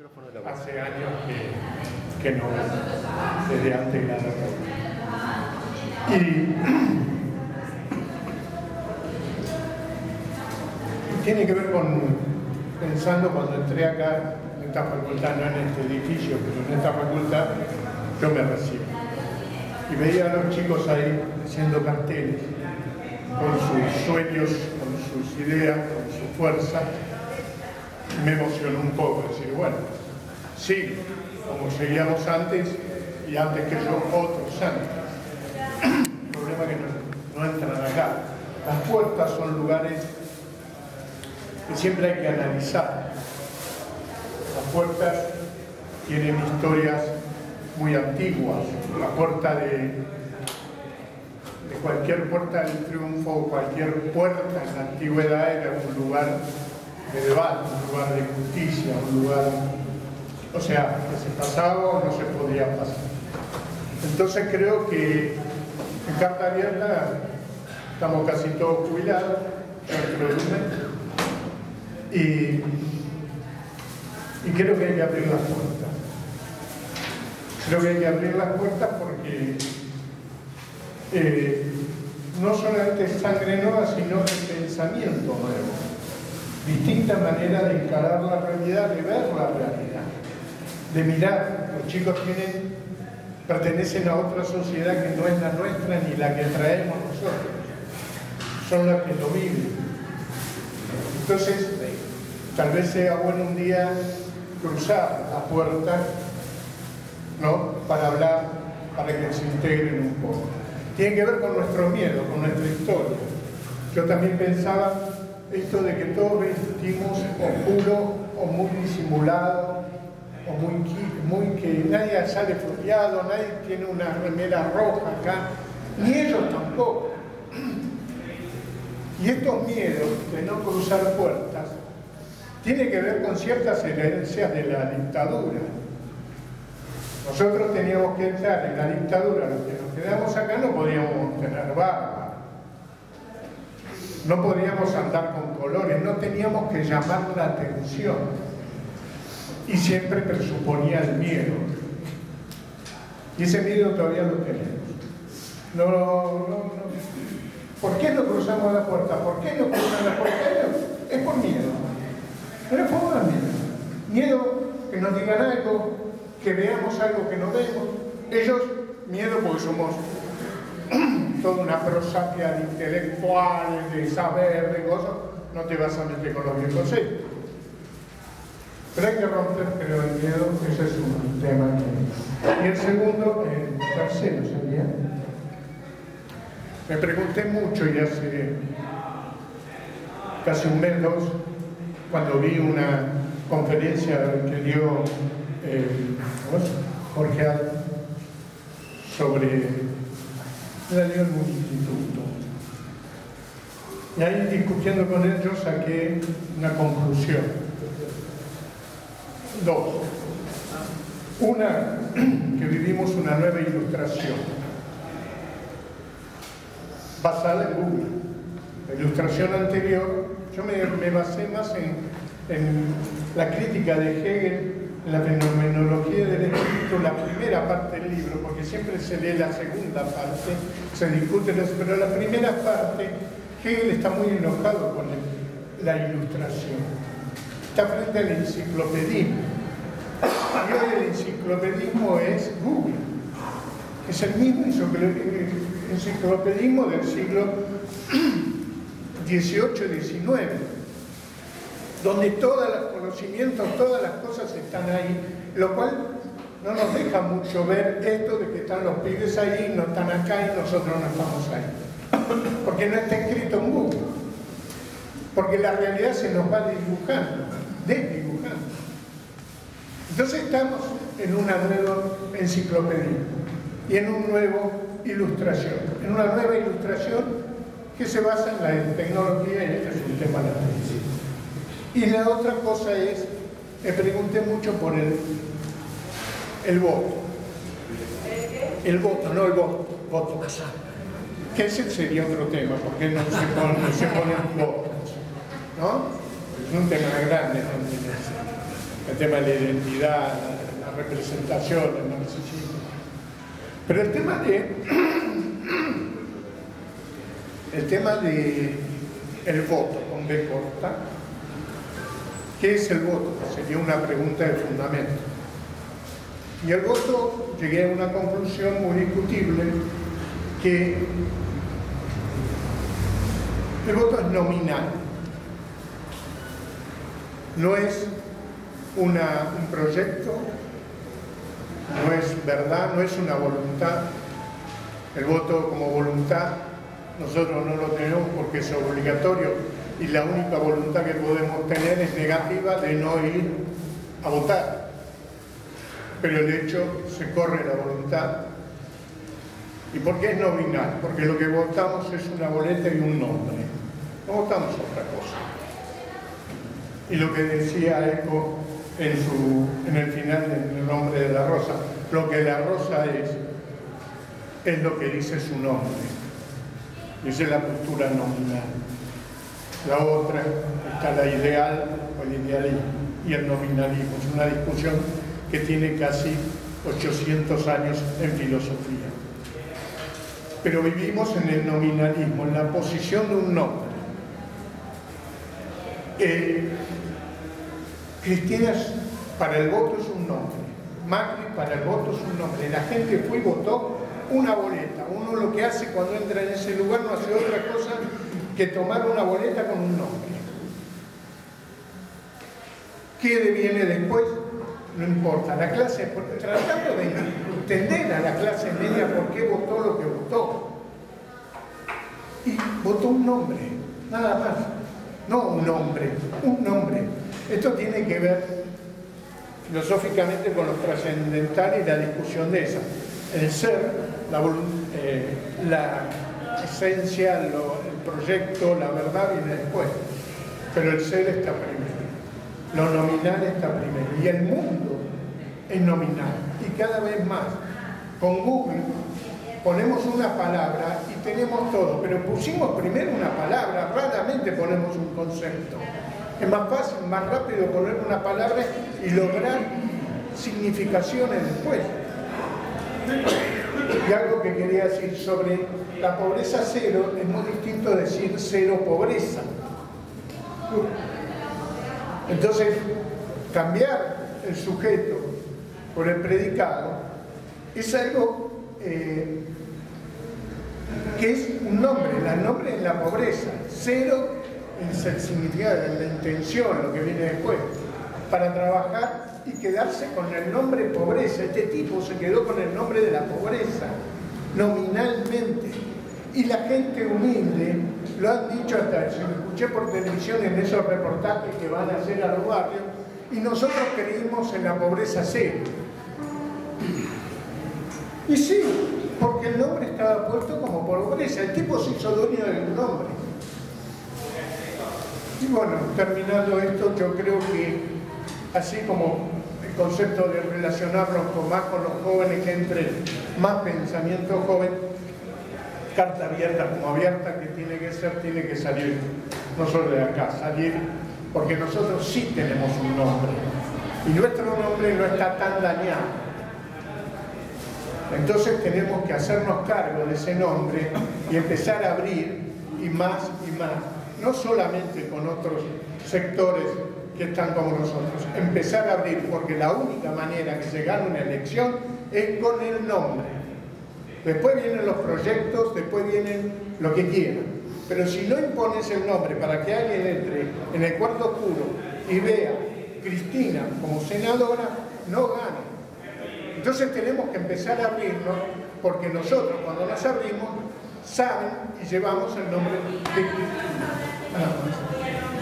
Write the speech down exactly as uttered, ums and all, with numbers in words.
hace años que, que no, desde antes de la guerra. Y, y tiene que ver con, pensando cuando entré acá, en esta facultad, no en este edificio, pero en esta facultad, yo me recibo. Y veía a los chicos ahí haciendo carteles, con sus sueños, con sus ideas, con su fuerza. Me emocionó un poco, decir, bueno, sí, como seguíamos antes, y antes que yo, otros antes. El problema es que no, no entran acá. Las puertas son lugares que siempre hay que analizar. Las puertas tienen historias muy antiguas. La puerta de, de cualquier puerta del triunfo, cualquier puerta en la antigüedad era un lugar de debate, un lugar de justicia, un lugar, o sea, que se pasaba o no se podía pasar. Entonces creo que en Carta Abierta estamos casi todos jubilados, dentro de un mes, y, y creo que hay que abrir las puertas. Creo que hay que abrir las puertas porque eh, no solamente es sangre nueva, sino el pensamiento nuevo. Distinta manera de encarar la realidad, de ver la realidad, de mirar. Los chicos tienen, pertenecen a otra sociedad que no es la nuestra ni la que traemos nosotros. Son los que lo viven. Entonces, tal vez sea bueno un día cruzar la puerta, ¿no?, para hablar, para que se integren un poco. Tiene que ver con nuestro miedo, con nuestra historia. Yo también pensaba esto de que todos vestimos oscuro o muy disimulado, o muy, muy que nadie sale floreado, nadie tiene una remera roja acá, ni ellos tampoco. Y estos miedos de no cruzar puertas tienen que ver con ciertas herencias de la dictadura. Nosotros teníamos que entrar en la dictadura, los que nos quedamos acá no podíamos tener barba. No podíamos andar con colores, no teníamos que llamar la atención. Y siempre presuponía el miedo. Y ese miedo todavía lo tenemos. No, no, no. ¿Por qué no cruzamos la puerta? ¿Por qué no cruzamos la puerta? Es por miedo. No es por más miedo. Miedo que nos digan algo, que veamos algo que no vemos. Ellos, miedo porque somos toda una prosapia de intelectuales, de saber, de cosas, no te vas a meter con los viejos conceptos. Pero hay que romper, creo, el miedo, ese es un tema. Y el segundo, el tercero sería, me pregunté mucho y hace casi un mes, dos, cuando vi una conferencia que dio eh, Jorge Al sobre la dio en un instituto. Y ahí, discutiendo con él, yo saqué una conclusión. Dos. Una, que vivimos una nueva ilustración, basada en Google. La ilustración anterior, yo me, me basé más en, en la crítica de Hegel, en la fenomenología del espíritu, la primera parte del libro, porque siempre se lee la segunda parte, se discute, pero la primera parte, Hegel está muy enojado con el, la ilustración. Está frente al enciclopedismo. Y hoy el enciclopedismo es Google. Es el mismo enciclopedismo del siglo dieciocho y diecinueve, donde todos los conocimientos, todas las cosas están ahí, lo cual no nos deja mucho ver esto de que están los pibes ahí, no están acá y nosotros no estamos ahí. Porque no está escrito en Google. Porque la realidad se nos va dibujando, desdibujando. Entonces estamos en una nueva enciclopedia y en una nueva ilustración, en una nueva ilustración que se basa en la tecnología, y este es un tema de la medicina. Y la otra cosa es, me pregunté mucho por el, el voto. El voto, no el voto, voto. Que ese sería otro tema, porque no se ponen, se ponen votos, ¿no? Es un tema grande también ese. el tema de la identidad, la, la representación, el narcisismo. Pero el tema de el tema de el voto con B corta, ¿qué es el voto? Sería una pregunta de fundamento. Y el voto, llegué a una conclusión muy discutible, que el voto es nominal. No es una, un proyecto, no es verdad, no es una voluntad. El voto como voluntad nosotros no lo tenemos porque es obligatorio y la única voluntad que podemos tener es negativa de no ir a votar. Pero el hecho se corre la voluntad. ¿Y por qué es nominal? Porque lo que votamos es una boleta y un nombre. No votamos otra cosa. Y lo que decía Eco en, su, en el final del nombre de la rosa, lo que la rosa es, es lo que dice su nombre. Esa es la postura nominal. La otra está la ideal o el idealismo y el nominalismo. Es una discusión que tiene casi ochocientos años en filosofía. Pero vivimos en el nominalismo, en la posición de un nombre. Eh, Cristina para el voto es un nombre, Macri para el voto es un nombre. La gente fue y votó una boleta. Uno lo que hace cuando entra en ese lugar no hace otra cosa que tomar una boleta con un nombre. ¿Qué viene después? No importa. La clase, tratando de entender a la clase media por qué votó lo que votó. Y votó un nombre, nada más. No un nombre, un nombre. Esto tiene que ver filosóficamente con lo trascendental y la discusión de esa. El ser, la, eh, la esencia, lo, el proyecto, la verdad viene después. Pero el ser está primero. Lo nominal está primero. Y el mundo es nominal. Y cada vez más. Con Google ponemos una palabra y tenemos todo. Pero pusimos primero una palabra, raramente ponemos un concepto. Es más fácil, más rápido poner una palabra y lograr significaciones después. Y algo que quería decir sobre la pobreza cero, es muy distinto decir cero pobreza. Entonces, cambiar el sujeto por el predicado es algo eh, que es un nombre. El nombre es la pobreza. Cero es el significado, la intención, lo que viene después. Para trabajar y quedarse con el nombre pobreza. Este tipo se quedó con el nombre de la pobreza, nominalmente. Y la gente humilde, lo han dicho hasta, se lo escuché por televisión en esos reportajes que van a hacer a los barrios, y nosotros creímos en la pobreza cero. Y sí, porque el nombre estaba puesto como pobreza, el tipo se hizo dueño del nombre. Y bueno, terminando esto, yo creo que así como el concepto de relacionarnos con más con los jóvenes, que entre más pensamiento joven, carta abierta como abierta que tiene que ser, tiene que salir no solo de acá, salir porque nosotros sí tenemos un nombre y nuestro nombre no está tan dañado. Entonces tenemos que hacernos cargo de ese nombre y empezar a abrir y más y más, no solamente con otros sectores que están como nosotros, empezar a abrir, porque la única manera que se gana una elección es con el nombre. Después vienen los proyectos, después vienen lo que quieran. Pero si no impones el nombre para que alguien entre en el cuarto oscuro y vea Cristina como senadora, no gana. Entonces tenemos que empezar a abrirnos, porque nosotros cuando nos abrimos, saben y llevamos el nombre de Cristina.